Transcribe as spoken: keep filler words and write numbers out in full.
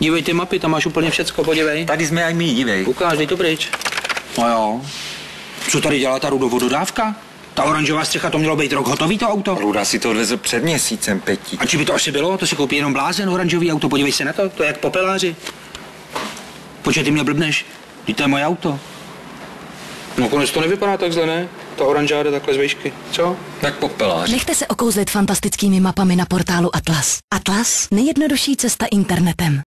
Dívej ty mapy, tam máš úplně všecko, podívej. Tady jsme aj my, dívej. Ukáž, dej to pryč. No jo. Co tady dělá ta rudovododávka? Ta oranžová střecha, to mělo být rok hotový to auto? Ruda si to odvezl před měsícem, Peti. A či by to asi bylo? To si koupí jenom blázen oranžový auto, podívej se na to, to je jak popeláři. Počkej, ty mě blbneš, to je moje auto. No konec to nevypadá tak zle, ne? Ta oranžáda takhle z výšky, co? Tak popelář. Nechte se okouzlit fantastickými mapami na portálu Atlas. Atlas, nejjednodušší cesta internetem.